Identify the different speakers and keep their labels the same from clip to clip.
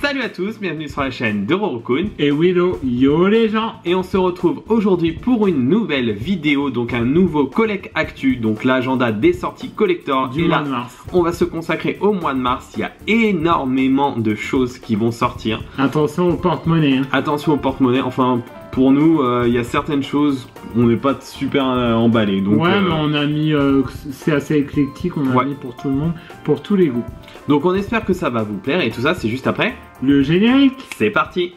Speaker 1: Salut à tous, bienvenue sur la chaîne de Rorokun
Speaker 2: et Willow, yo les gens.
Speaker 1: Et on se retrouve aujourd'hui pour une nouvelle vidéo, donc un nouveau Collect Actu, donc l'agenda des sorties collector
Speaker 2: du mois de mars.
Speaker 1: On va se consacrer au mois de mars, il y a énormément de choses qui vont sortir.
Speaker 2: Attention au porte-monnaie. Hein.
Speaker 1: Attention au porte-monnaie, enfin pour nous, il y a certaines choses, on n'est pas super emballé. Donc,
Speaker 2: ouais, mais on a mis, c'est assez éclectique, on a mis pour tout le monde, pour tous les goûts.
Speaker 1: Donc on espère que ça va vous plaire et tout ça c'est juste après
Speaker 2: le générique.
Speaker 1: C'est parti.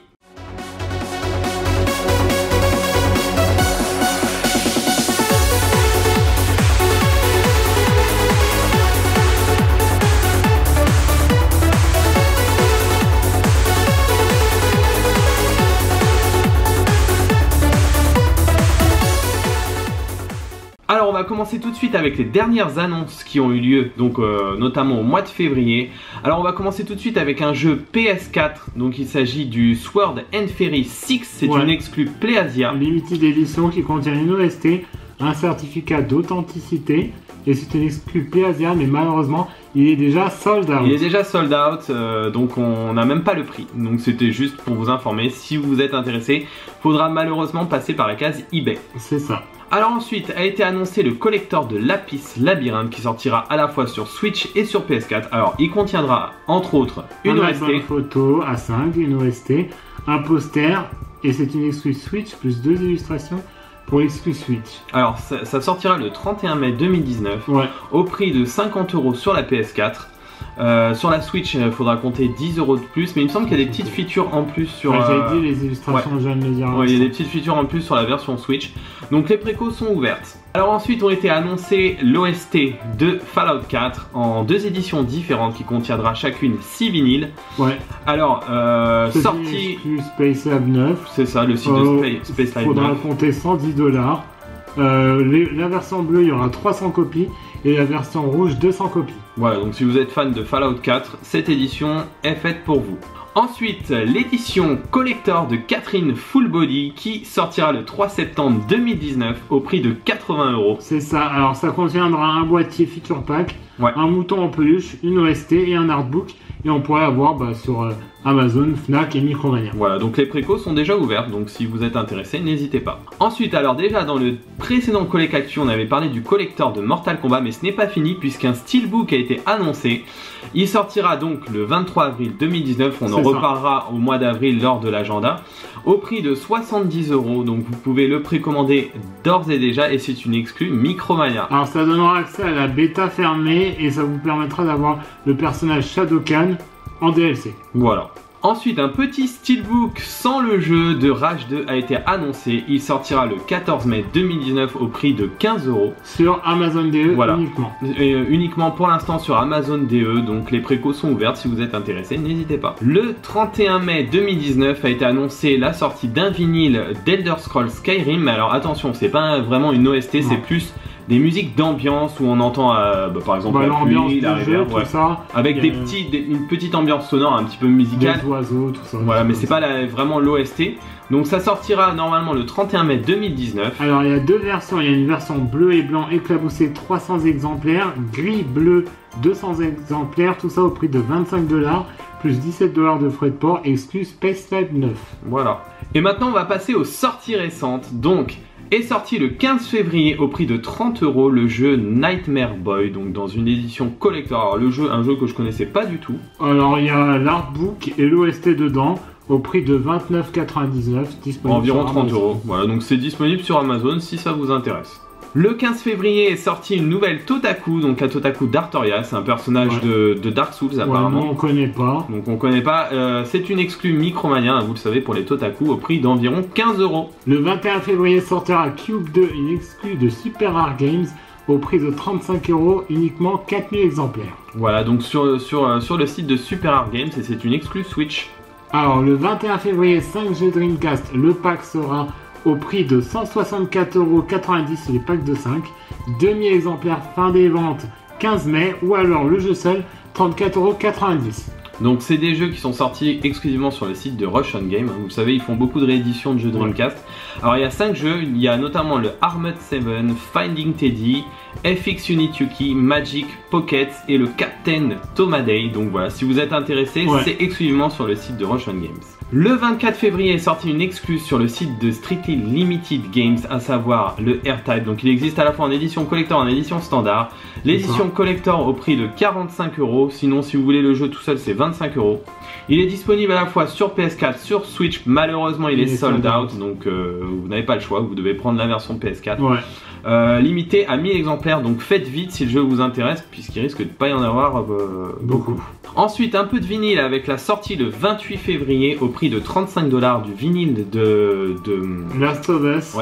Speaker 1: Alors on va commencer tout de suite avec les dernières annonces qui ont eu lieu, donc notamment au mois de février. Alors on va commencer tout de suite avec un jeu PS4, donc il s'agit du Sword and Fairy 6, c'est une exclue PlayAsia.
Speaker 2: Limited Edition qui contient une OST, un certificat d'authenticité, et c'est une exclue PlayAsia, mais malheureusement il est déjà sold out.
Speaker 1: Il est déjà sold out, donc on n'a même pas le prix, donc c'était juste pour vous informer. Si vous êtes intéressé, faudra malheureusement passer par la case eBay.
Speaker 2: C'est ça.
Speaker 1: Alors ensuite a été annoncé le collector de Lapis Labyrinth qui sortira à la fois sur Switch et sur PS4. Alors il contiendra entre autres une OST,
Speaker 2: une photo A5, une OST, un poster, et c'est une exclue Switch plus 2 illustrations pour l'exclus Switch.
Speaker 1: Alors ça sortira le 31 mai 2019 au prix de 50 € sur la PS4. Sur la Switch, il faudra compter 10 € de plus, mais il me semble qu'il y a des petites features en plus sur...
Speaker 2: J'avais dit les illustrations, je viens de le dire.
Speaker 1: Il y a des petites features en plus sur la version Switch. Donc les précos sont ouvertes. Alors ensuite ont été annoncés l'OST de Fallout 4 en 2 éditions différentes qui contiendra chacune 6 vinyles. Alors, sortie...
Speaker 2: Space Lab 9.
Speaker 1: C'est ça, le site de Space Lab 9.
Speaker 2: Faudra compter 110 $. La version bleue, il y aura 300 copies. Et la version rouge, 200 copies.
Speaker 1: Voilà, donc si vous êtes fan de Fallout 4, cette édition est faite pour vous. Ensuite, l'édition collector de Catherine Full Body qui sortira le 3 septembre 2019 au prix de 80 €.
Speaker 2: C'est ça, alors ça contiendra un boîtier feature pack, un mouton en peluche, une OST et un artbook. Et on pourrait avoir sur Amazon, Fnac et Micromania. Voilà,
Speaker 1: donc les précos sont déjà ouvertes, donc si vous êtes intéressé, n'hésitez pas. Ensuite, alors déjà dans le précédent Collect Actu, on avait parlé du collector de Mortal Kombat, mais ce n'est pas fini puisqu'un steelbook a été annoncé. Il sortira donc le 23 avril 2019, on en reparlera au mois d'avril lors de l'agenda, au prix de 70 €, donc vous pouvez le précommander d'ores et déjà et c'est une exclue Micromania.
Speaker 2: Alors ça donnera accès à la bêta fermée et ça vous permettra d'avoir le personnage Shao Kahn en DLC.
Speaker 1: Voilà. Ensuite, un petit steelbook sans le jeu de Rage 2 a été annoncé. Il sortira le 14 mai 2019 au prix de 15 €.
Speaker 2: Sur Amazon DE uniquement.
Speaker 1: Uniquement pour l'instant sur Amazon DE, donc les précos sont ouvertes. Si vous êtes intéressé, n'hésitez pas. Le 31 mai 2019 a été annoncé la sortie d'un vinyle d'Elder Scrolls Skyrim. Mais alors attention, c'est pas vraiment une OST, c'est plus des musiques d'ambiance où on entend par exemple la pluie, la rivière, avec une petite ambiance sonore un petit peu musicale.
Speaker 2: Des oiseaux, tout ça.
Speaker 1: Voilà, mais c'est pas vraiment l'OST. Donc ça sortira normalement le 31 mai 2019.
Speaker 2: Alors il y a deux versions, il y a une version bleu et blanc éclaboussée 300 exemplaires, gris bleu 200 exemplaires, tout ça au prix de 25 $, plus 17 $ de frais de port, exclu Space Lab 9.
Speaker 1: Voilà. Et maintenant on va passer aux sorties récentes. Donc est sorti le 15 février au prix de 30 € le jeu Nightmare Boy, donc dans une édition collector. Alors le jeu, un jeu que je connaissais pas du tout.
Speaker 2: Alors il y a l'artbook et l'OST dedans au prix de 29,99 €, disponible
Speaker 1: environ 30 €. Voilà, donc c'est disponible sur Amazon si ça vous intéresse. Le 15 février est sorti une nouvelle Totaku, donc un Totaku d'Artoria, c'est un personnage de Dark Souls apparemment.
Speaker 2: On connaît pas.
Speaker 1: Donc on connaît pas, c'est une exclue Micromania, vous le savez, pour les Totaku au prix d'environ 15 €.
Speaker 2: Le 21 février sortira Cube 2, une exclue de Super Rare Games au prix de 35 €, uniquement 4000 exemplaires.
Speaker 1: Voilà, donc sur le site de Super Rare Games, et c'est une exclue Switch.
Speaker 2: Alors le 21 février, 5G Dreamcast, le pack sera au prix de 164,90 € les packs de 5, 2000 exemplaires fin des ventes 15 mai, ou alors le jeu seul 34,90 €.
Speaker 1: Donc c'est des jeux qui sont sortis exclusivement sur le site de Rush On Game. Vous savez, ils font beaucoup de rééditions de jeux Dreamcast. Alors il y a 5 jeux, il y a notamment le Armored 7, Finding Teddy, FX Unit Yuki, Magic, Pocket et le Captain Tomaday. Donc voilà, si vous êtes intéressé, c'est exclusivement sur le site de Rush On Games. Le 24 février est sorti une excluse sur le site de Strictly Limited Games, à savoir le R-Type. Donc il existe à la fois en édition collector et en édition standard. L'édition collector au prix de 45 €, sinon si vous voulez le jeu tout seul c'est 25 €. Il est disponible à la fois sur PS4, sur Switch, malheureusement il est sold out, donc vous n'avez pas le choix, vous devez prendre la version PS4. Limité à 1000 exemplaires, donc faites vite si le jeu vous intéresse, puisqu'il risque de pas y en avoir beaucoup. Ensuite, un peu de vinyle avec la sortie le 28 février au prix de 35 $ du vinyle de
Speaker 2: Last of Us.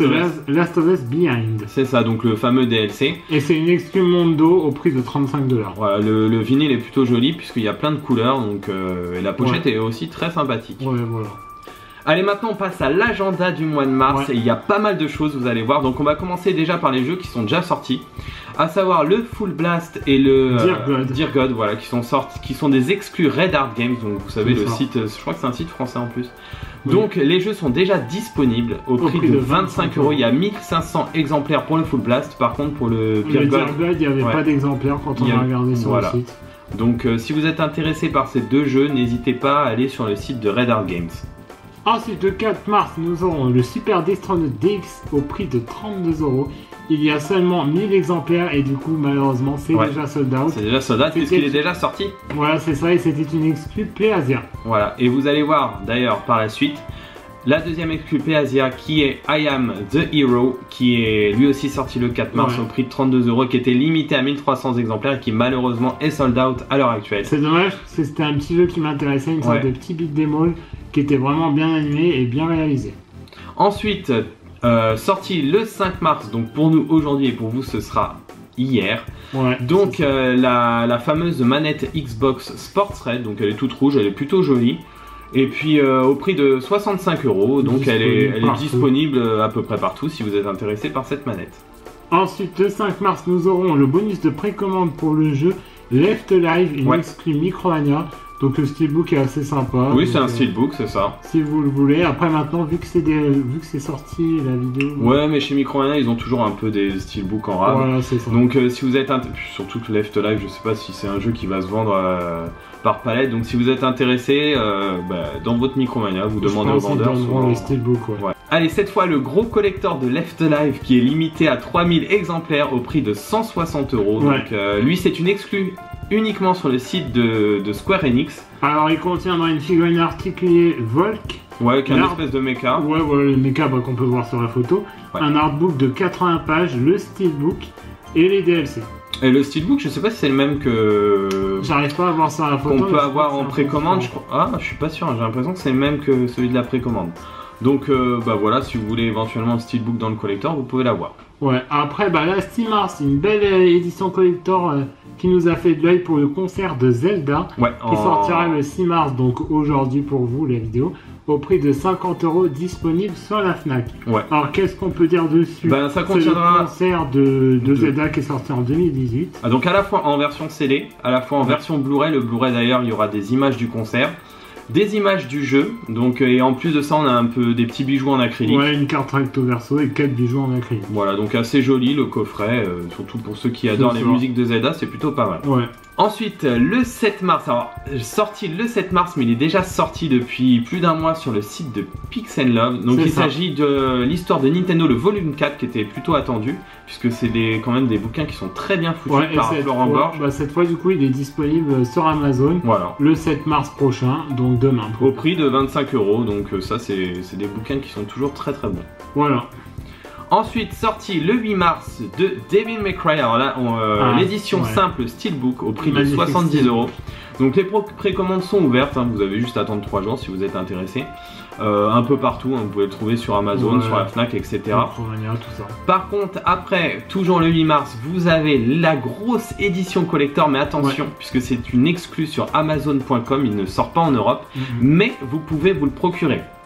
Speaker 2: Last of Us Behind.
Speaker 1: C'est ça, donc le fameux DLC.
Speaker 2: Et c'est une exclu Mondo au prix de 35 $.
Speaker 1: Voilà, le vinyle est plutôt joli puisqu'il y a plein de couleurs, donc et la pochette est aussi très sympathique.
Speaker 2: Voilà.
Speaker 1: Allez, maintenant on passe à l'agenda du mois de mars et il y a pas mal de choses, vous allez voir. Donc on va commencer déjà par les jeux qui sont déjà sortis, à savoir le Full Blast et le Dear God, voilà, qui sont des exclus Red Art Games. Donc vous savez le site, je crois que c'est un site français en plus. Donc les jeux sont déjà disponibles au prix de 25 €. Il y a 1500 exemplaires pour le Full Blast. Par contre pour le Dear God,
Speaker 2: il n'y avait pas d'exemplaires quand on a regardé sur le site.
Speaker 1: Donc si vous êtes intéressé par ces deux jeux, n'hésitez pas à aller sur le site de Red Art Games.
Speaker 2: Ensuite, le 4 mars, nous aurons le Super Destronaut DX au prix de 32 €. Il y a seulement 1000 exemplaires et du coup, malheureusement, c'est déjà sold out.
Speaker 1: C'est déjà sold out puisqu'il est déjà sorti.
Speaker 2: Voilà, c'est ça, et c'était une exclue PlayAsia.
Speaker 1: Voilà, et vous allez voir d'ailleurs par la suite la deuxième exclue PlayAsia qui est I Am The Hero, qui est lui aussi sorti le 4 mars au prix de 32 €, qui était limité à 1300 exemplaires et qui malheureusement est sold out à l'heure actuelle.
Speaker 2: C'est dommage, c'était un petit jeu qui m'intéressait, une sorte de petit beat'em all qui était vraiment bien animé et bien réalisé.
Speaker 1: Ensuite, sorti le 5 mars, donc pour nous aujourd'hui et pour vous ce sera hier. Donc la fameuse manette Xbox Sports Red, donc elle est toute rouge, elle est plutôt jolie. Et puis au prix de 65 €, donc elle est disponible à peu près partout si vous êtes intéressé par cette manette.
Speaker 2: Ensuite, le 5 mars, nous aurons le bonus de précommande pour le jeu Left Alive, une exclue Micromania. Donc le steelbook est assez sympa.
Speaker 1: Oui, c'est un steelbook, c'est ça.
Speaker 2: Si vous le voulez. Après maintenant, vu que c'est sorti la vidéo.
Speaker 1: Ouais, mais chez Micromania, ils ont toujours un peu des steelbooks en rab.
Speaker 2: Voilà, c'est ça.
Speaker 1: Donc si vous êtes surtout que Left Alive, je sais pas si c'est un jeu qui va se vendre par palette. Donc si vous êtes intéressé, dans votre Micromania, vous demandez au vendeur.
Speaker 2: Souvent les steelbooks,
Speaker 1: Allez, cette fois le gros collector de Left Alive qui est limité à 3000 exemplaires au prix de 160 €. Donc lui, c'est une exclue uniquement sur le site de Square Enix.
Speaker 2: Alors il contiendra une figurine articulée Volk.
Speaker 1: Ouais, qui est une espèce de mecha.
Speaker 2: Ouais, le mecha qu'on peut voir sur la photo. Un artbook de 80 pages, le steelbook et les DLC.
Speaker 1: Et le steelbook, je sais pas si c'est le même que.
Speaker 2: J'arrive pas à voir sur la photo.
Speaker 1: Qu'on peut avoir en précommande, je crois. Ah, je suis pas sûr, j'ai l'impression que c'est le même que celui de la précommande. Donc voilà, si vous voulez éventuellement un steelbook dans le collector, vous pouvez l'avoir.
Speaker 2: Ouais, après là, Steam Mars, une belle édition collector qui nous a fait de l'œil pour le concert de Zelda, qui sortira le 6 mars, donc aujourd'hui pour vous la vidéo, au prix de 50 € disponible sur la Fnac. Alors qu'est-ce qu'on peut dire dessus?
Speaker 1: Ça contiendra
Speaker 2: le concert de Zelda qui est sorti en 2018.
Speaker 1: Donc à la fois en version CD, à la fois en version Blu-ray. Le Blu-ray d'ailleurs, il y aura des images du concert, des images du jeu, donc et en plus de ça on a un peu des petits bijoux en acrylique.
Speaker 2: Ouais, une carte recto verso et 4 bijoux en acrylique.
Speaker 1: Voilà, donc assez joli le coffret, surtout pour ceux qui adorent les musiques de Zelda, c'est plutôt pas mal. Ensuite, le 7 mars, alors sorti le 7 mars, mais il est déjà sorti depuis plus d'un mois sur le site de Pix & Love. Donc il s'agit de l'histoire de Nintendo, le volume 4, qui était plutôt attendu, puisque c'est quand même des bouquins qui sont très bien foutus par Florent Borge.
Speaker 2: Cette fois, du coup, il est disponible sur Amazon le 7 mars prochain, donc demain.
Speaker 1: Au prix de 25 €, donc ça, c'est des bouquins qui sont toujours très très bons.
Speaker 2: Voilà.
Speaker 1: Ensuite, sorti le 8 mars de Devil May Cry, alors là, l'édition simple Steelbook au prix de 70 €. Donc les précommandes sont ouvertes, vous avez juste à attendre 3 jours si vous êtes intéressé. Un peu partout, vous pouvez le trouver sur Amazon, sur la Fnac, etc.
Speaker 2: Tout ça.
Speaker 1: Par contre, après, toujours le 8 mars, vous avez la grosse édition collector, mais attention, puisque c'est une exclue sur Amazon.com, il ne sort pas en Europe, mais vous pouvez vous le procurer.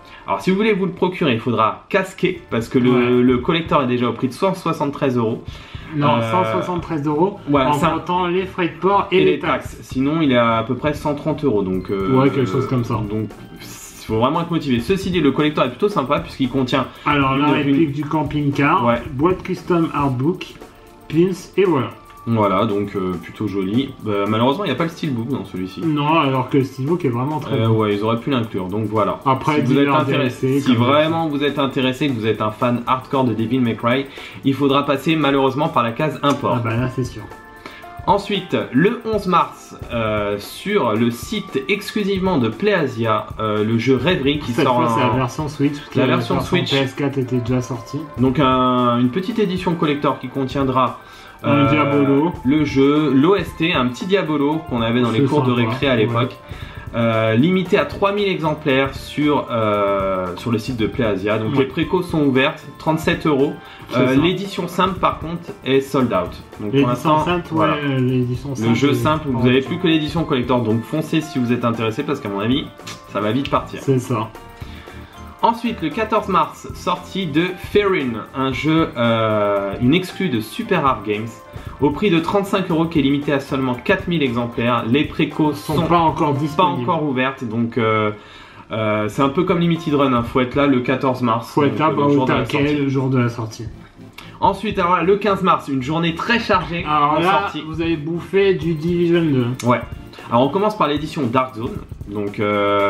Speaker 1: Alors si vous voulez vous le procurer, il faudra casquer parce que le collector est déjà au prix de 173 €.
Speaker 2: Non, 173 €
Speaker 1: ouais,
Speaker 2: en comptant les frais de port et les taxes.
Speaker 1: Sinon, il est à peu près 130 €. Donc,
Speaker 2: ouais, quelque chose comme ça.
Speaker 1: Donc, il faut vraiment être motivé. Ceci dit, le collector est plutôt sympa puisqu'il contient.
Speaker 2: Alors, la réplique du camping-car, boîte custom artbook, pins et voilà.
Speaker 1: Voilà, donc plutôt joli. Malheureusement, il n'y a pas le steelbook dans celui-ci.
Speaker 2: Non, alors que le steelbook est vraiment très bon.
Speaker 1: Ouais, ils auraient pu l'inclure, donc voilà.
Speaker 2: Après,
Speaker 1: si vous êtes intéressé, si vraiment vous êtes intéressé, que vous êtes un fan hardcore de Devil May Cry, il faudra passer malheureusement par la case import.
Speaker 2: Ah bah là, c'est sûr.
Speaker 1: Ensuite, le 11 mars, sur le site exclusivement de PlayAsia, le jeu Rêverie qui sort
Speaker 2: c'est la version Switch.
Speaker 1: La version Switch
Speaker 2: PS4 était déjà sortie.
Speaker 1: Donc une petite édition collector qui contiendra
Speaker 2: Diabolo,
Speaker 1: le jeu, l'OST, un petit Diabolo qu'on avait dans les cours de récré à l'époque. Limité à 3000 exemplaires sur le site de PlayAsia. Donc les précos sont ouvertes, 37 €. L'édition simple par contre est sold out. Donc pour l'instant, voilà. Le jeu simple, vous n'avez plus que l'édition collector. Donc foncez si vous êtes intéressé parce qu'à mon avis, ça va vite partir.
Speaker 2: C'est ça.
Speaker 1: Ensuite, le 14 mars, sortie de Faerin, un jeu, une exclue de Super Art Games, au prix de 35 € qui est limité à seulement 4000 exemplaires. Les précos sont
Speaker 2: pas encore disponibles.
Speaker 1: Pas encore ouvertes, donc c'est un peu comme Limited Run, hein. Faut être là le 14 mars.
Speaker 2: Faut être là le jour de la sortie.
Speaker 1: Ensuite, alors là, le 15 mars, une journée très chargée.
Speaker 2: Alors là, sortie. Vous avez bouffé du Division 2.
Speaker 1: Ouais. Alors on commence par l'édition Dark Zone, donc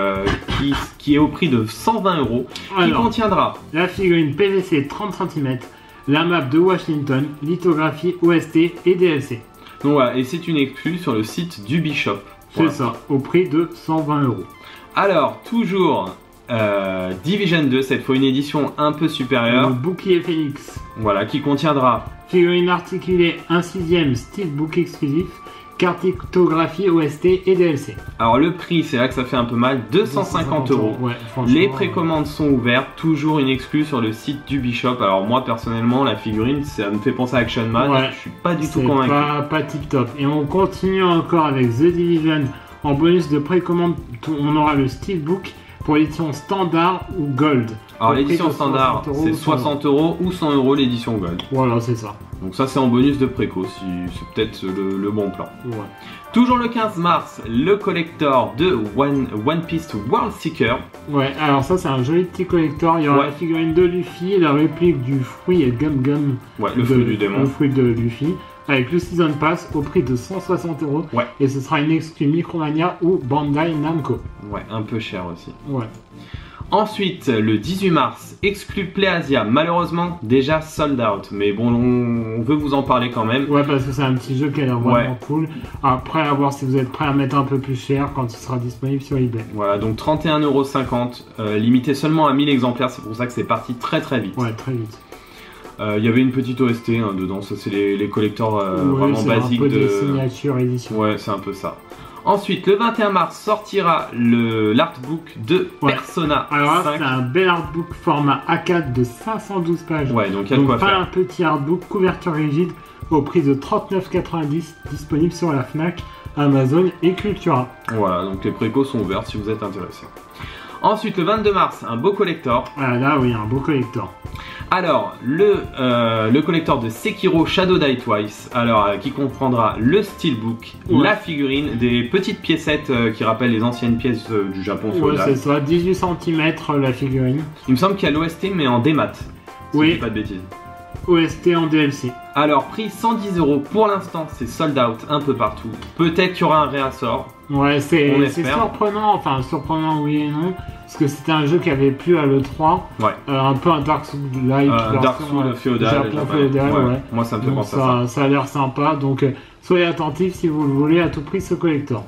Speaker 1: qui est au prix de 120 €, qui contiendra
Speaker 2: la figurine PVC 30 cm, la map de Washington, lithographie, OST et DLC.
Speaker 1: Donc voilà, et c'est une exclue sur le site d'Ubisoft.
Speaker 2: C'est ça, au prix de 120 €.
Speaker 1: Alors, toujours Division 2, cette fois une édition un peu supérieure.
Speaker 2: Le bouclier Phoenix.
Speaker 1: Voilà, qui contiendra
Speaker 2: figurine articulée 1/6 steelbook exclusif, cartographie, OST et DLC.
Speaker 1: Alors le prix, c'est là que ça fait un peu mal, 250 €.
Speaker 2: Ouais,
Speaker 1: les précommandes sont ouvertes, toujours une exclue sur le site d'Ubisoft. Alors moi personnellement, la figurine, ça me fait penser à Action Man, je suis pas du tout convaincu.
Speaker 2: Pas tip top. Et on continue encore avec The Division. En bonus de précommande, on aura le steelbook pour l'édition standard ou gold.
Speaker 1: Alors l'édition standard, c'est 60 € ou 100 € l'édition gold.
Speaker 2: Voilà, c'est ça.
Speaker 1: Donc ça c'est en bonus de préco, c'est peut-être le bon plan.
Speaker 2: Ouais.
Speaker 1: Toujours le 15 mars, le collector de One Piece World Seeker.
Speaker 2: Ouais, alors ça c'est un joli petit collector. Il y aura la figurine de Luffy, la réplique du fruit et Gum Gum.
Speaker 1: Ouais, le fruit du démon.
Speaker 2: Le fruit de Luffy. Avec le Season Pass au prix de 160 €.
Speaker 1: Ouais.
Speaker 2: Et ce sera une exclue Micromania ou Bandai Namco.
Speaker 1: Ouais, un peu cher aussi.
Speaker 2: Ouais.
Speaker 1: Ensuite, le 18 mars, exclu PlayAsia, malheureusement déjà sold out, mais bon, on veut vous en parler quand même.
Speaker 2: Ouais, parce que c'est un petit jeu qui a l'air vraiment cool. Après, à voir si vous êtes prêt à mettre un peu plus cher quand il sera disponible sur eBay.
Speaker 1: Voilà, donc 31,50 €, limité seulement à 1000 exemplaires, c'est pour ça que c'est parti très très vite.
Speaker 2: Ouais, très vite.
Speaker 1: Il y avait une petite OST dedans, ça c'est les collectors vraiment basiques
Speaker 2: un peu des signatures édition.
Speaker 1: Ouais, c'est un peu ça. Ensuite, le 21 mars sortira l'artbook de Persona 5.
Speaker 2: Alors là, c'est un bel artbook format A4 de 512 pages.
Speaker 1: Ouais, donc il y a de quoi faire.
Speaker 2: Pas un petit artbook, couverture rigide, au prix de 39,90 €, disponible sur la Fnac, Amazon et Cultura.
Speaker 1: Voilà, donc les précos sont ouverts si vous êtes intéressé. Ensuite, le 22 mars, un beau collector.
Speaker 2: Ah là, oui, un beau collector.
Speaker 1: Alors, le collector de Sekiro Shadow Die Twice, alors qui comprendra le steelbook, la figurine, des petites piécettes qui rappellent les anciennes pièces du Japon.
Speaker 2: Ouais, c'est ça, 18 cm la figurine.
Speaker 1: Il me semble qu'il y a l'OST mais en démat, si je dis pas de bêtises.
Speaker 2: OST en DLC.
Speaker 1: Alors, prix 110 € pour l'instant, c'est sold out un peu partout. Peut-être qu'il y aura un réassort.
Speaker 2: Ouais, c'est surprenant, enfin surprenant oui et non, parce que c'était un jeu qui avait plu à l'E3, un peu un Dark Souls-like,
Speaker 1: Dark Souls féodal,
Speaker 2: ouais.
Speaker 1: Moi ça me fait penser à ça.
Speaker 2: Ça a l'air sympa, donc soyez attentifs si vous le voulez à tout prix ce collector.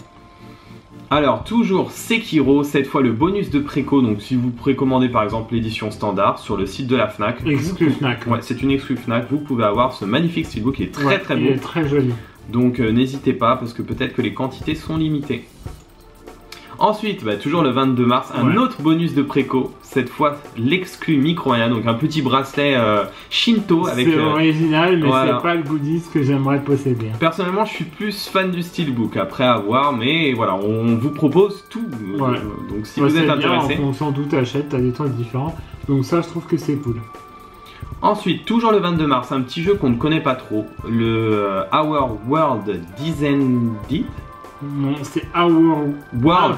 Speaker 1: Alors toujours Sekiro, cette fois le bonus de préco, donc si vous précommandez par exemple l'édition standard sur le site de la Fnac.
Speaker 2: Exclu Fnac.
Speaker 1: Ouais, c'est une exclu Fnac, vous pouvez avoir ce magnifique steelbook qui est très très beau.
Speaker 2: Il est très joli.
Speaker 1: Donc n'hésitez pas parce que peut-être que les quantités sont limitées. Ensuite, toujours le 22 mars, un autre bonus de préco, cette fois l'exclu Micromania, donc un petit bracelet Shinto avec...
Speaker 2: C'est original, mais
Speaker 1: voilà.
Speaker 2: c'est pas le goodies que j'aimerais posséder.
Speaker 1: Personnellement, je suis plus fan du steelbook, après avoir, mais voilà, on vous propose tout.
Speaker 2: Ouais.
Speaker 1: Donc si vous êtes intéressé...
Speaker 2: En fonction d'où t'achètes, t'as des trucs différents, donc ça je trouve que c'est cool.
Speaker 1: Ensuite, toujours le 22 mars, un petit jeu qu'on ne connaît pas trop, le Our World Descended.
Speaker 2: Non, c'est Our World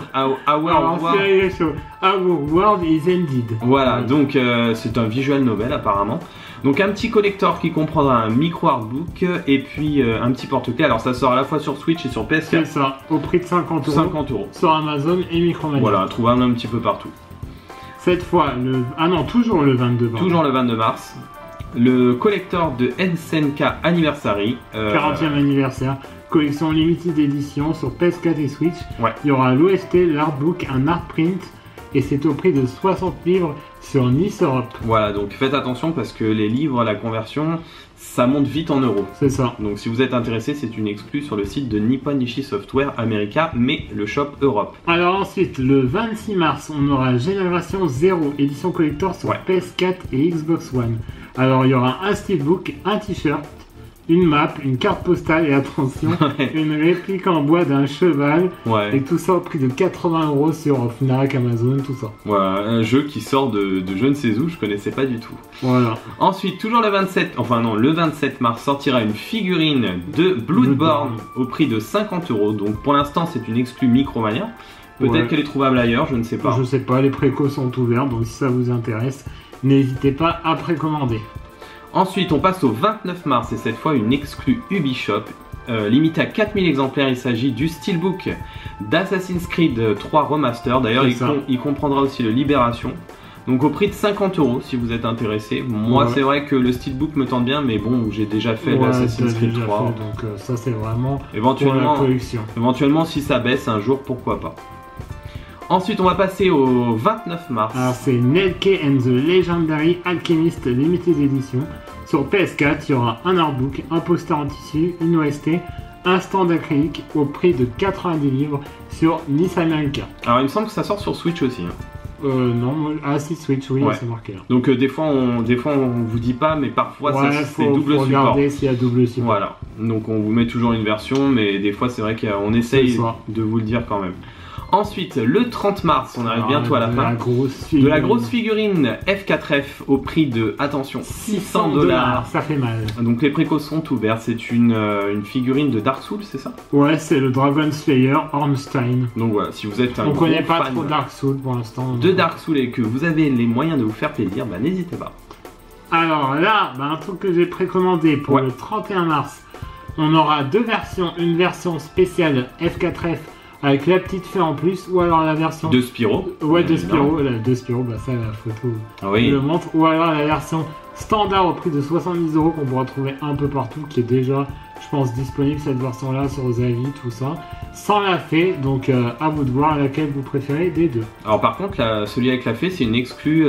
Speaker 2: is Ended.
Speaker 1: Voilà, donc c'est un visual novel apparemment. Donc un petit collector qui comprendra un micro artbook et puis un petit porte-clés. Alors ça sort à la fois sur Switch et sur PS4.
Speaker 2: C'est ça, au prix de 50 €.
Speaker 1: 50 €
Speaker 2: sur Amazon et Micromania.
Speaker 1: Voilà, trouvable un petit peu partout.
Speaker 2: Cette fois, toujours le 22 mars.
Speaker 1: Toujours le 22 mars. Le collector de SNK Anniversary.
Speaker 2: 40e anniversaire. Collection limited édition sur PS4 et Switch.
Speaker 1: Ouais.
Speaker 2: Il y aura l'OST, l'artbook, un art print et c'est au prix de 60 livres sur Nice Europe.
Speaker 1: Voilà, donc faites attention parce que les livres, la conversion, ça monte vite en euros.
Speaker 2: C'est ça.
Speaker 1: Donc si vous êtes intéressé, c'est une exclue sur le site de Nippon Ichi Software America, mais le shop Europe.
Speaker 2: Alors ensuite, le 26 mars, on aura Génération 0, édition collector sur PS4 et Xbox One. Alors il y aura un steelbook, un t-shirt, une map, une carte postale et attention, une réplique en bois d'un cheval.
Speaker 1: Ouais.
Speaker 2: Et tout ça au prix de 80 € sur Fnac, Amazon, tout ça.
Speaker 1: Voilà, un jeu qui sort de je ne sais où, je connaissais pas du tout.
Speaker 2: Voilà.
Speaker 1: Ensuite, toujours le 27 mars, sortira une figurine de Bloodborne au prix de 50 €. Donc pour l'instant, c'est une exclue Micromania. Peut-être qu'elle est trouvable ailleurs, je ne sais pas.
Speaker 2: Je sais pas, les précos sont ouverts, donc si ça vous intéresse, n'hésitez pas à précommander.
Speaker 1: Ensuite, on passe au 29 mars et cette fois une exclue Ubisoft. Limitée à 4000 exemplaires, il s'agit du steelbook d'Assassin's Creed 3 Remaster. D'ailleurs, il comprendra aussi le Libération. Donc au prix de 50 € si vous êtes intéressé. Moi, c'est vrai que le steelbook me tente bien, mais bon, j'ai déjà fait l'Assassin's Creed 3.
Speaker 2: Donc ça, c'est vraiment
Speaker 1: éventuellement,
Speaker 2: pour la collection.
Speaker 1: Éventuellement, si ça baisse un jour, pourquoi pas. Ensuite, on va passer au 29 mars.
Speaker 2: Alors, c'est Nelke and the Legendary Alchemist Limited Edition. Sur PS4, il y aura un artbook, un poster en tissu, une OST, un stand acrylique au prix de 90 livres sur Nice America.
Speaker 1: Alors, il me semble que ça sort sur Switch aussi.
Speaker 2: Non, si Switch, oui, c'est marqué là.
Speaker 1: Donc des fois on vous dit pas, mais parfois c'est double support.
Speaker 2: Regarder s'il y a double support.
Speaker 1: Voilà. Donc on vous met toujours une version, mais des fois c'est vrai qu'on essaye de vous le dire quand même. Ensuite, le 30 mars, on arrive bientôt à la fin, de la grosse figurine F4F au prix de, attention, 600 $.
Speaker 2: Ça fait mal.
Speaker 1: Donc les précos sont ouverts, c'est une figurine de Dark Souls, c'est ça?
Speaker 2: Ouais, c'est le Dragon Slayer Ornstein.
Speaker 1: Donc voilà, si vous êtes un
Speaker 2: on
Speaker 1: gros
Speaker 2: connaît pas
Speaker 1: fan
Speaker 2: trop Dark Souls pour l'instant.
Speaker 1: De Dark Souls et que vous avez les moyens de vous faire plaisir, n'hésitez pas.
Speaker 2: Alors là, un truc que j'ai précommandé pour le 31 mars, on aura deux versions, une version spéciale F4F avec la petite fée en plus, ou alors la version...
Speaker 1: De Spyro.
Speaker 2: Ouais, de Spyro, ça la photo le montre. Ou alors la version standard au prix de 70 € qu'on pourra trouver un peu partout, qui est déjà, je pense, disponible cette version-là sur Zavi, tout ça. Sans la fée, donc à vous de voir laquelle vous préférez des deux.
Speaker 1: Alors par contre, celui avec la fée, c'est une exclue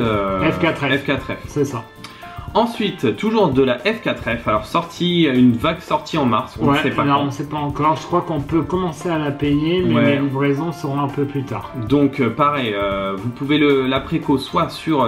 Speaker 2: F4F. C'est ça.
Speaker 1: Ensuite, toujours de la F4F, alors une vague sortie en mars, on ne sait pas quand.
Speaker 2: On ne sait pas encore, je crois qu'on peut commencer à la payer, mais les livraisons seront un peu plus tard.
Speaker 1: Donc pareil, vous pouvez la préco soit sur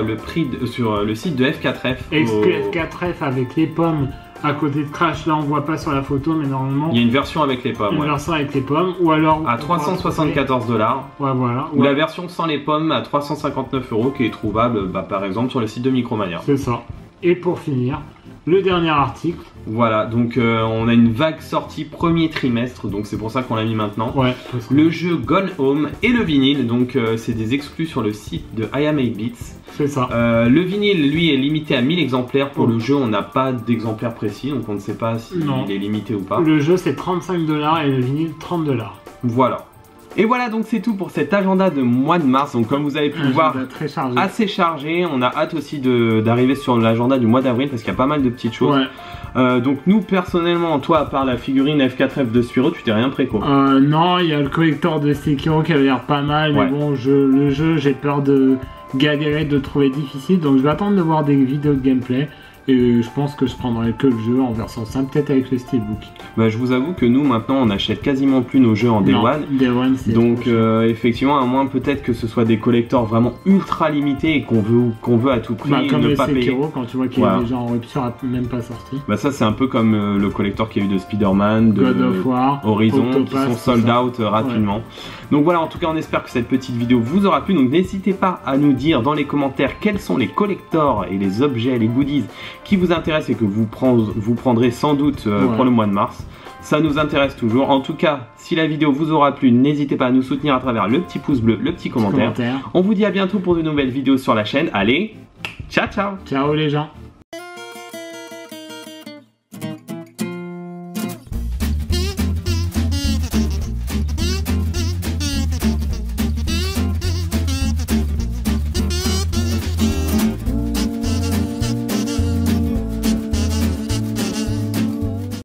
Speaker 1: le site de F4F.
Speaker 2: Exclu F4F avec les pommes à côté de Crash, là on voit pas sur la photo, mais normalement...
Speaker 1: Il y a une version avec les pommes,
Speaker 2: Une version avec les pommes, ou alors...
Speaker 1: À 374 $.
Speaker 2: Ouais, voilà.
Speaker 1: Ou la version sans les pommes à 359 € qui est trouvable, par exemple, sur le site de Micromania.
Speaker 2: C'est ça. Et pour finir, le dernier article.
Speaker 1: Voilà, donc on a une vague sortie premier trimestre, donc c'est pour ça qu'on l'a mis maintenant.
Speaker 2: Ouais.
Speaker 1: Le jeu Gone Home et le vinyle, donc c'est des exclus sur le site de I Am 8 Bits.
Speaker 2: C'est ça.
Speaker 1: Le vinyle, lui, est limité à 1000 exemplaires. Pour le jeu, on n'a pas d'exemplaires précis, donc on ne sait pas s'il est limité ou pas.
Speaker 2: Le jeu, c'est 35 $ et le vinyle, 30 $.
Speaker 1: Voilà. Et voilà, donc c'est tout pour cet agenda de mois de mars. Donc comme vous avez pu le voir, assez chargé. On a hâte aussi d'arriver sur l'agenda du mois d'avril parce qu'il y a pas mal de petites choses. Donc nous personnellement, toi à part la figurine F4F de Spyro, tu t'es rien préco?
Speaker 2: Non, il y a le collector de Sekiro qui avait l'air pas mal, mais bon, le jeu, j'ai peur de galérer, de le trouver difficile. Donc je vais attendre de voir des vidéos de gameplay. Et je pense que je prendrai que le jeu en version simple, peut-être avec le Steelbook.
Speaker 1: Bah, je vous avoue que nous maintenant on achète quasiment plus nos jeux en Day One.
Speaker 2: Day One, c'est
Speaker 1: donc effectivement, à moins peut-être que ce soit des collectors vraiment ultra limités et qu'on veut à tout prix
Speaker 2: comme
Speaker 1: ne
Speaker 2: le
Speaker 1: pas payer.
Speaker 2: Sekiro, quand tu vois qu'il est déjà en rupture, même pas sorti.
Speaker 1: Bah ça c'est un peu comme le collector qu'il y a eu de Spider-Man, de
Speaker 2: God of War,
Speaker 1: Horizon,
Speaker 2: Octopass,
Speaker 1: qui sont sold out rapidement. Donc voilà, en tout cas on espère que cette petite vidéo vous aura plu. Donc n'hésitez pas à nous dire dans les commentaires quels sont les collectors et les objets, les goodies qui vous intéressent et que vous prendrez sans doute pour le mois de mars. Ça nous intéresse toujours. En tout cas, si la vidéo vous aura plu, n'hésitez pas à nous soutenir à travers le petit pouce bleu, le petit commentaire. On vous dit à bientôt pour de nouvelles vidéos sur la chaîne. Allez, ciao ciao.
Speaker 2: Ciao les gens.